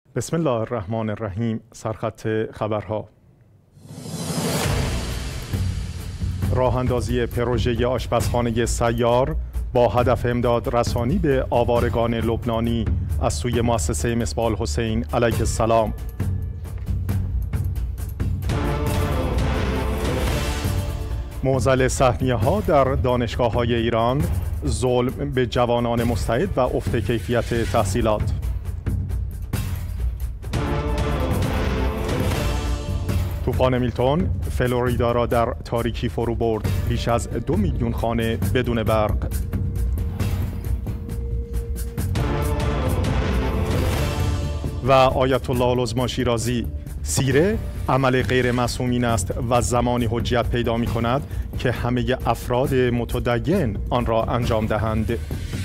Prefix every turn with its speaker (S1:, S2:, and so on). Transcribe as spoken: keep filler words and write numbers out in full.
S1: بسم الله الرحمن الرحیم. سرخط خبرها: راه اندازی پروژه آشپزخانه سیار با هدف امداد رسانی به آوارگان لبنانی از سوی مؤسسه مصباح الحسین علیه السلام. معضل سهمیه ها در دانشگاه های ایران، ظلم به جوانان مستعد و افت کیفیت تحصیلات. طوفان میلتون فلوریدا را در تاریکی فرو برد، بیش از دو میلیون خانه بدون برق. و آیت الله العظمی شیرازی: سیره عمل غیر معصومین است و زمانی حجیت پیدا می کند که همه افراد متدین آن را انجام دهند.